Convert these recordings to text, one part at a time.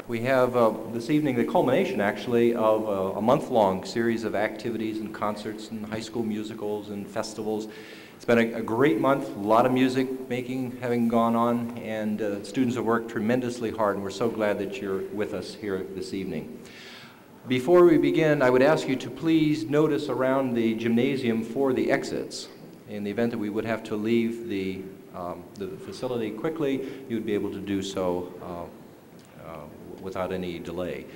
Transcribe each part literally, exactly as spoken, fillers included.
We have uh, this evening the culmination, actually, of uh, a month-long series of activities and concerts and high school musicals and festivals. It's been a, a great month, a lot of music making having gone on, and uh, students have worked tremendously hard, and we're so glad that you're with us here this evening. Before we begin, I would ask you to please notice around the gymnasium for the exits. In the event that we would have to leave the, um, the facility quickly, you would be able to do so uh, without any delay.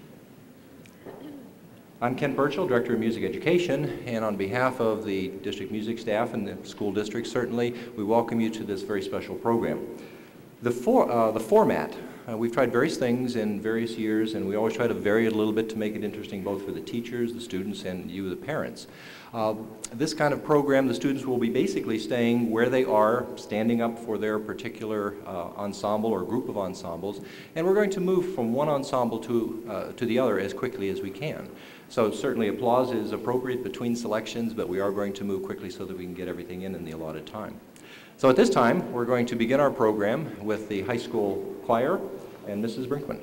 I'm Ken Burchell, Director of Music Education, and on behalf of the district music staff and the school district, certainly, we welcome you to this very special program. The, for, uh, the format, uh, we've tried various things in various years, and we always try to vary it a little bit to make it interesting both for the teachers, the students, and you, the parents. Uh, this kind of program, the students will be basically staying where they are, standing up for their particular uh, ensemble or group of ensembles, and we're going to move from one ensemble to, uh, to the other as quickly as we can. So certainly applause is appropriate between selections, but we are going to move quickly so that we can get everything in in the allotted time. So at this time, we're going to begin our program with the high school choir and Missus Brinkman.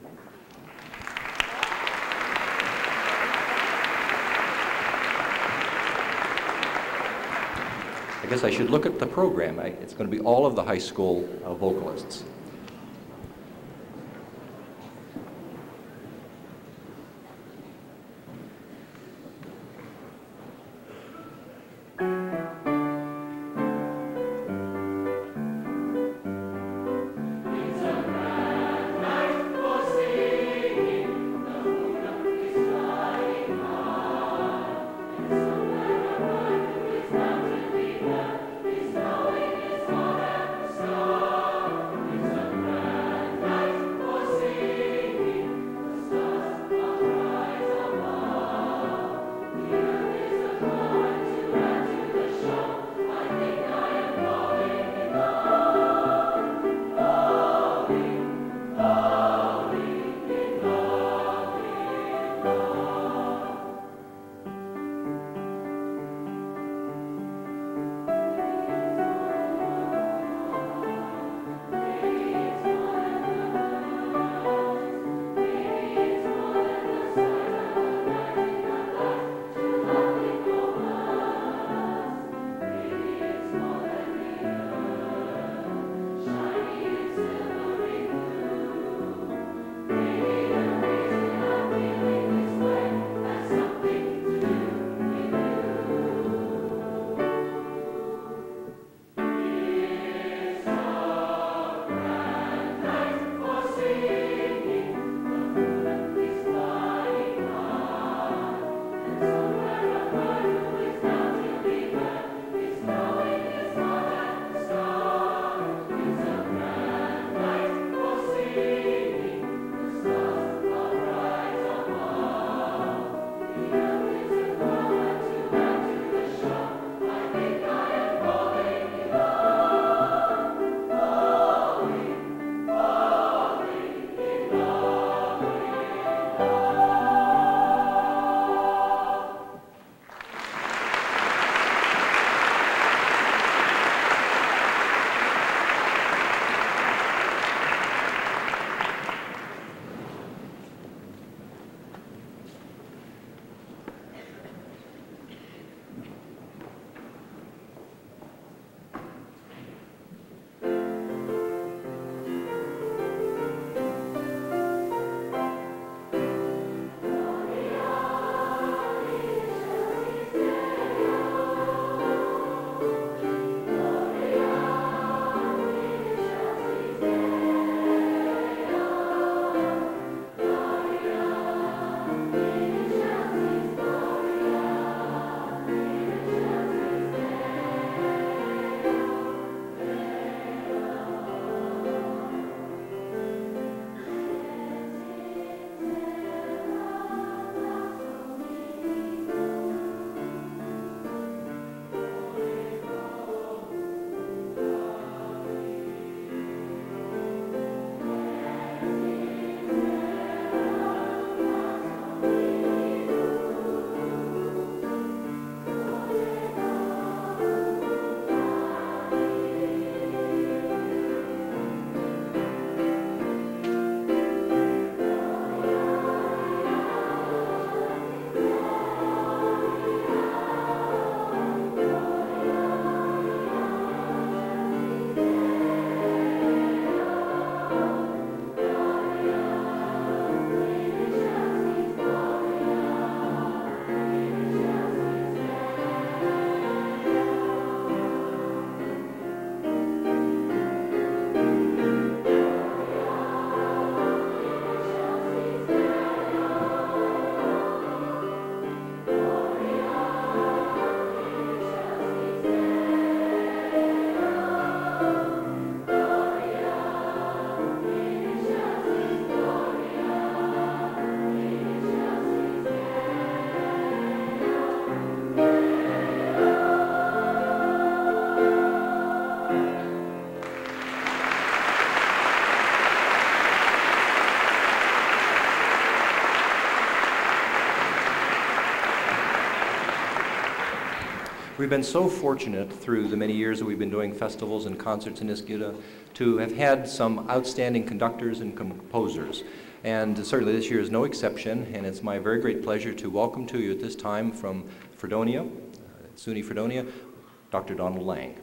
I guess I should look at the program. I, it's going to be all of the high school uh, vocalists. Is We've been so fortunate through the many years that we've been doing festivals and concerts in Niskayuna to have had some outstanding conductors and composers. And certainly this year is no exception, and it's my very great pleasure to welcome to you at this time from Fredonia, uh, SUNY Fredonia, Doctor Donald Lang.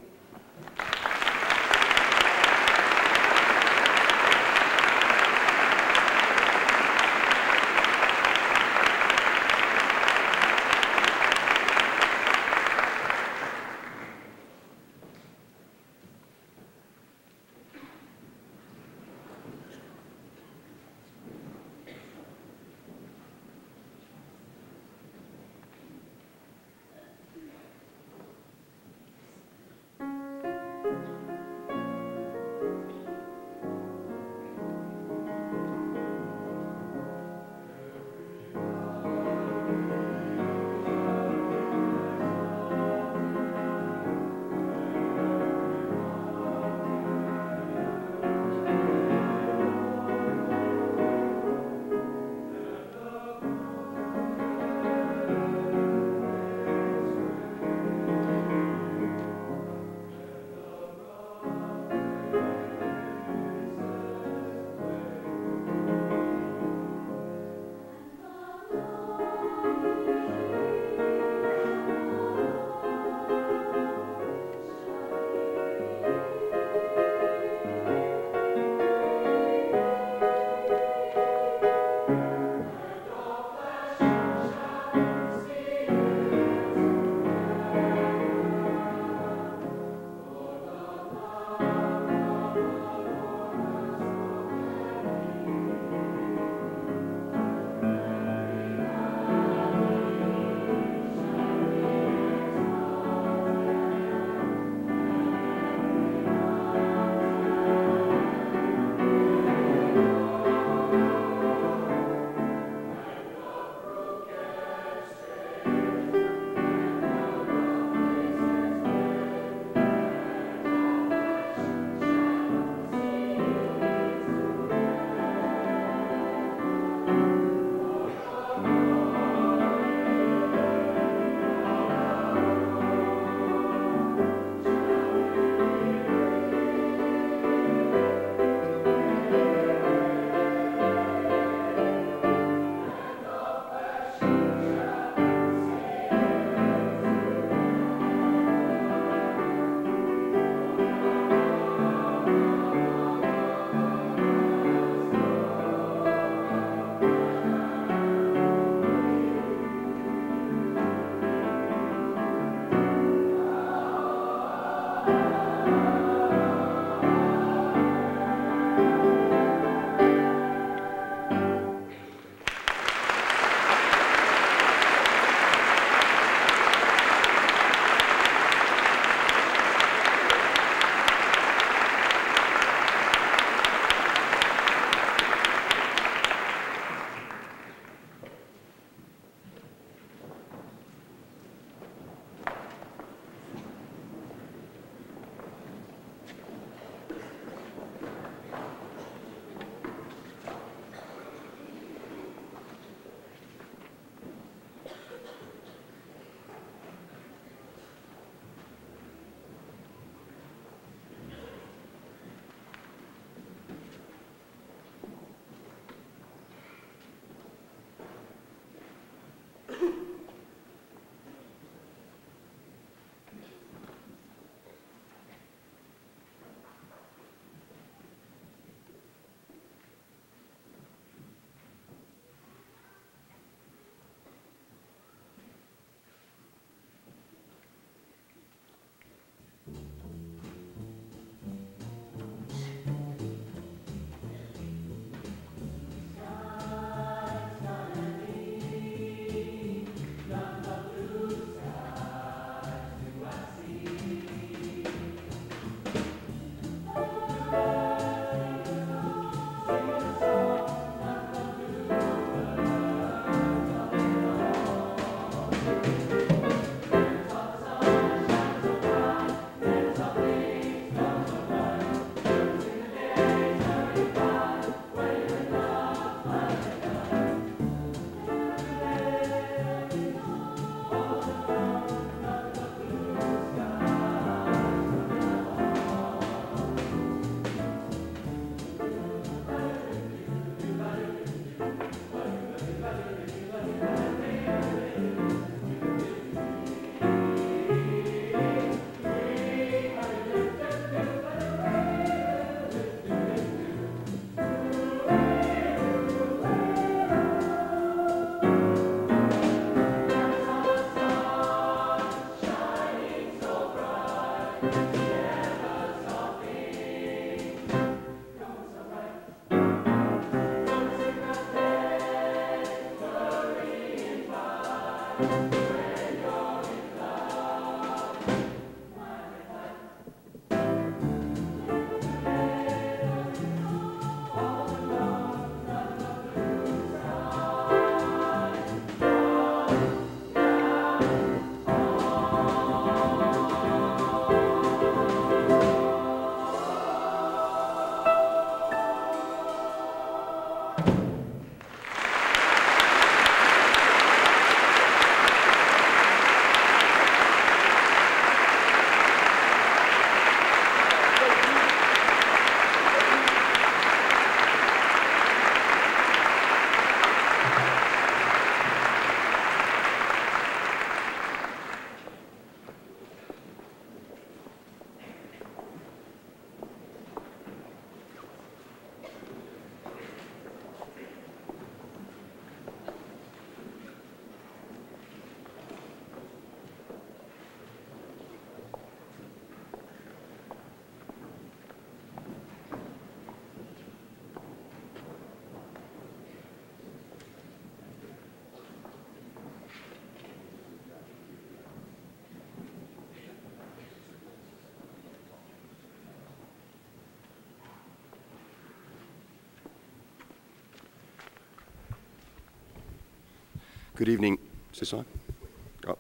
Good evening. Is this on? Oh.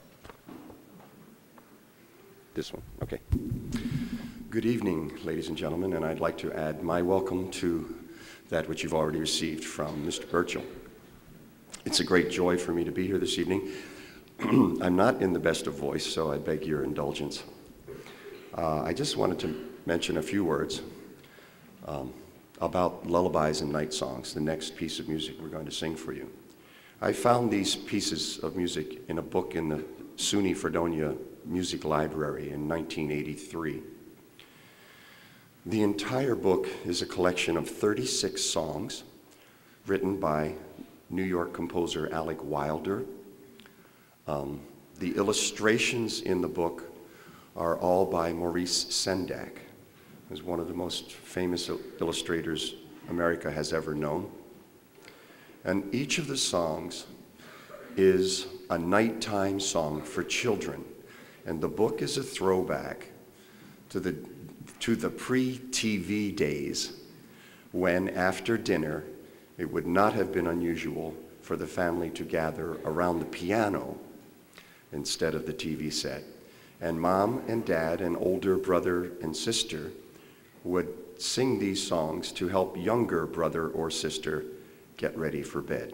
This one, okay. Good evening, ladies and gentlemen, and I'd like to add my welcome to that which you've already received from Mister Burchill. It's a great joy for me to be here this evening. I'm not in the best of voice, so I beg your indulgence. Uh, I just wanted to mention a few words um, about lullabies and night songs, the next piece of music we're going to sing for you. I found these pieces of music in a book in the SUNY Fredonia Music Library in nineteen eighty-three. The entire book is a collection of thirty-six songs written by New York composer Alec Wilder. Um, the illustrations in the book are all by Maurice Sendak, who's one of the most famous illustrators America has ever known. And each of the songs is a nighttime song for children. And the book is a throwback to the, to the pre-T V days when, after dinner, it would not have been unusual for the family to gather around the piano instead of the T V set. And mom and dad and older brother and sister would sing these songs to help younger brother or sister get ready for bed.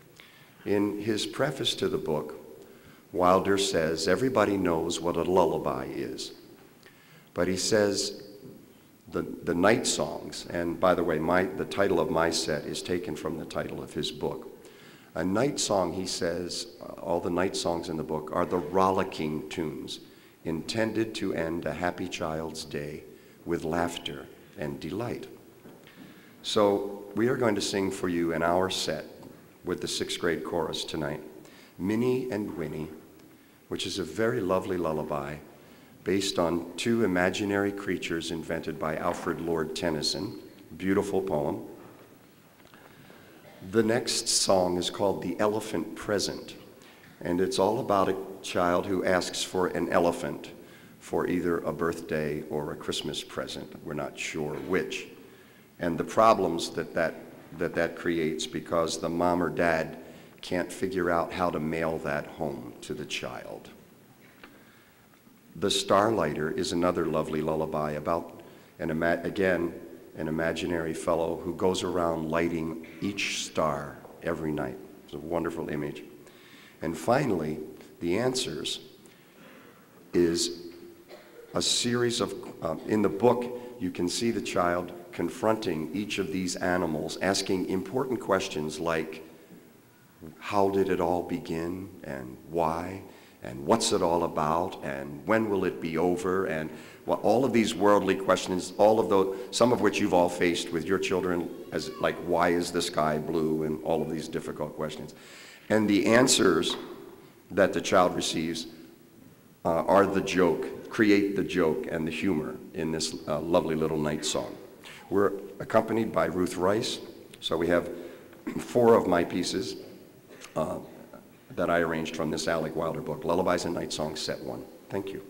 In his preface to the book, Wilder says everybody knows what a lullaby is. But he says the, the night songs, and by the way, my, the title of my set is taken from the title of his book. A night song, he says, all the night songs in the book are the rollicking tunes intended to end a happy child's day with laughter and delight. So we are going to sing for you in our set with the sixth grade chorus tonight, Minnie and Winnie, which is a very lovely lullaby based on two imaginary creatures invented by Alfred Lord Tennyson. Beautiful poem. The next song is called The Elephant Present, and it's all about a child who asks for an elephant for either a birthday or a Christmas present. We're not sure which. And the problems that that, that that creates because the mom or dad can't figure out how to mail that home to the child. The Starlighter is another lovely lullaby about, an ima- again, an imaginary fellow who goes around lighting each star every night. It's a wonderful image. And finally, The Answers is a series of, um, in the book, you can see the child confronting each of these animals, asking important questions like, how did it all begin, and why, and what's it all about, and when will it be over, and well, all of these worldly questions, all of those, some of which you've all faced with your children, as like, why is the sky blue, and all of these difficult questions. And the answers that the child receives uh, are the joke, create the joke and the humor in this uh, lovely little night song. We're accompanied by Ruth Rice, so we have four of my pieces uh, that I arranged from this Alec Wilder book, Lullabies and Night Songs, set one. Thank you.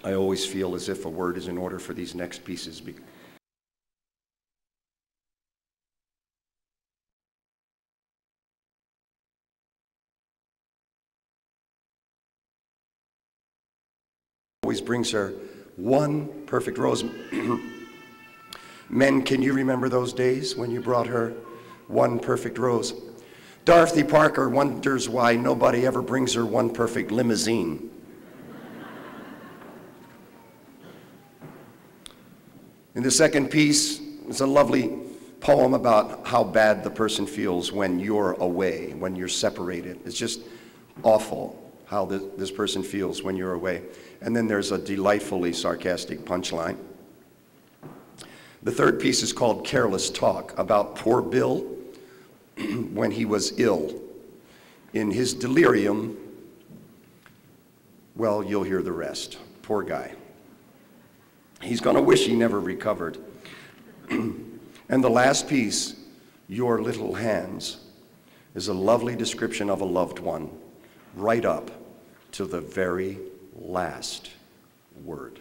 I always feel as if a word is in order for these next pieces. Be- always brings her one perfect rose. Men, can you remember those days when you brought her one perfect rose? Dorothy Parker wonders why nobody ever brings her one perfect limousine. In the second piece is a lovely poem about how bad the person feels when you're away, when you're separated. It's just awful how this, this person feels when you're away. And then there's a delightfully sarcastic punchline. The third piece is called Careless Talk, about poor Bill when he was ill. In his delirium, well, you'll hear the rest. Poor guy. He's going to wish he never recovered. And the last piece, Your Little Hands, is a lovely description of a loved one, right up to the very last word.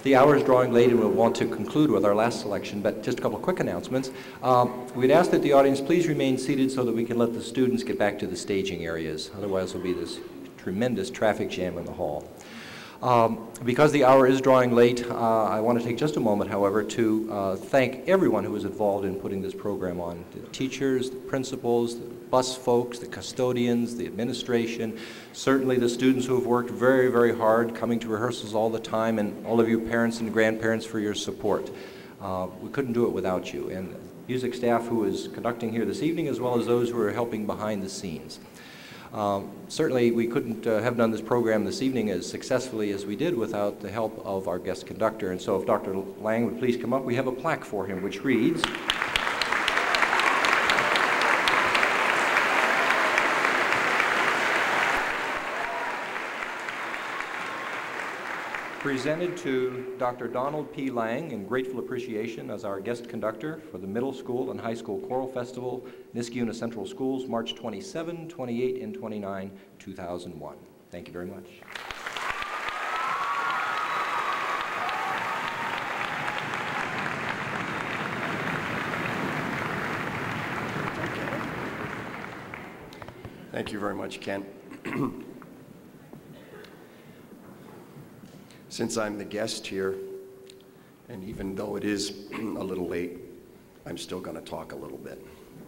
the hour is drawing late and we'll want to conclude with our last selection, but just a couple of quick announcements. Um, we'd ask that the audience please remain seated so that we can let the students get back to the staging areas. Otherwise, there'll be this tremendous traffic jam in the hall. Um, because the hour is drawing late, uh, I want to take just a moment, however, to uh, thank everyone who was involved in putting this program on. The teachers, the principals, the bus folks, the custodians, the administration, certainly the students who have worked very, very hard, coming to rehearsals all the time, and all of you parents and grandparents for your support. Uh, we couldn't do it without you, and music staff who is conducting here this evening, as well as those who are helping behind the scenes. Um, certainly we couldn't uh, have done this program this evening as successfully as we did without the help of our guest conductor. And so if Doctor Lang would please come up, we have a plaque for him which reads, presented to Doctor Donald P. Lang in grateful appreciation as our guest conductor for the Middle School and High School Choral Festival, Niskayuna Central Schools, March twenty-seventh, twenty-eighth, and twenty-ninth, two thousand one. Thank you very much. Thank you very much, Ken. Since I'm the guest here, and even though it is a little late, I'm still going to talk a little bit.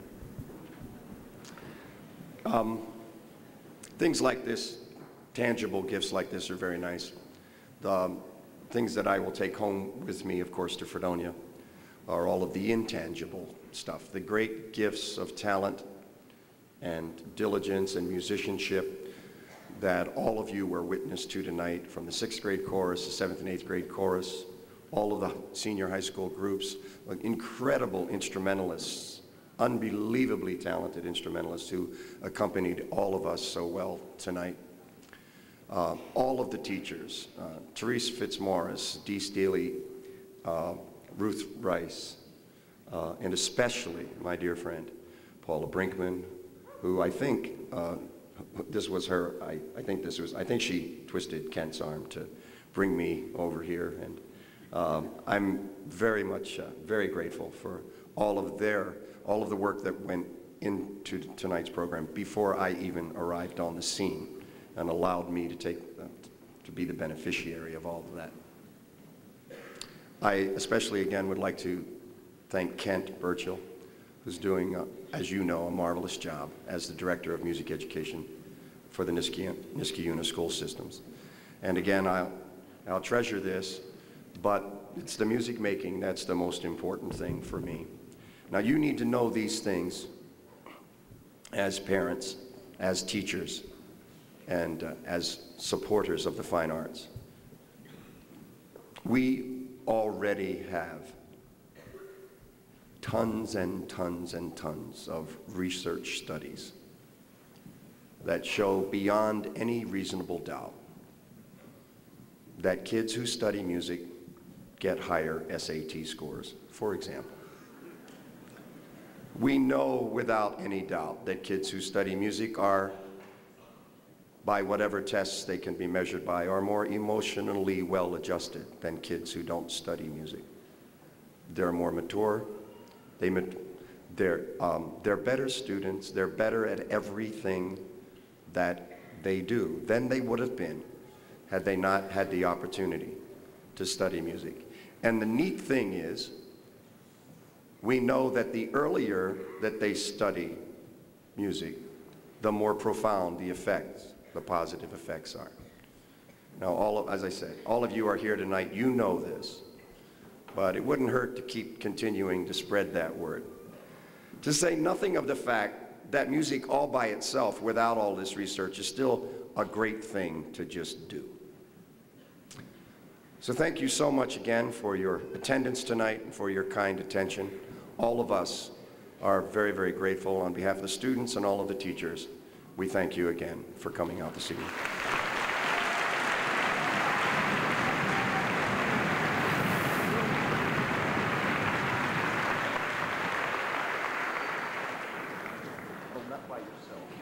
Um, things like this, tangible gifts like this are very nice. The um, things that I will take home with me, of course, to Fredonia are all of the intangible stuff, the great gifts of talent and diligence and musicianship that all of you were witness to tonight, from the sixth grade chorus, the seventh and eighth grade chorus, all of the senior high school groups, incredible instrumentalists, unbelievably talented instrumentalists who accompanied all of us so well tonight. Uh, all of the teachers, uh, Therese Fitzmaurice, Dee Steele, uh, Ruth Rice, uh, and especially my dear friend, Paula Brinkman, who I think uh, this was her, I, I think this was, I think she twisted Kent's arm to bring me over here, and um, I'm very much, uh, very grateful for all of their, all of the work that went into tonight's program before I even arrived on the scene and allowed me to take, uh, to be the beneficiary of all of that. I especially, again, would like to thank Kent Burchill, who's doing, uh, as you know, a marvelous job as the Director of Music Education for the Niskayuna, Niskayuna School Systems. And again, I'll, I'll treasure this, but it's the music making that's the most important thing for me. Now, you need to know these things as parents, as teachers, and uh, as supporters of the fine arts. We already have tons and tons and tons of research studies that show beyond any reasonable doubt that kids who study music get higher S A T scores, for example. We know without any doubt that kids who study music are, by whatever tests they can be measured by, are more emotionally well-adjusted than kids who don't study music. They're more mature. They, they're, um, they're better students. They're better at everything that they do than they would have been had they not had the opportunity to study music. And the neat thing is, we know that the earlier that they study music, the more profound the effects, the positive effects are. Now, all of, as I said, all of you are here tonight, you know this, but it wouldn't hurt to keep continuing to spread that word. To say nothing of the fact that music all by itself, without all this research, is still a great thing to just do. So thank you so much again for your attendance tonight and for your kind attention. All of us are very, very grateful on behalf of the students and all of the teachers. We thank you again for coming out this evening. Oh, not by yourself.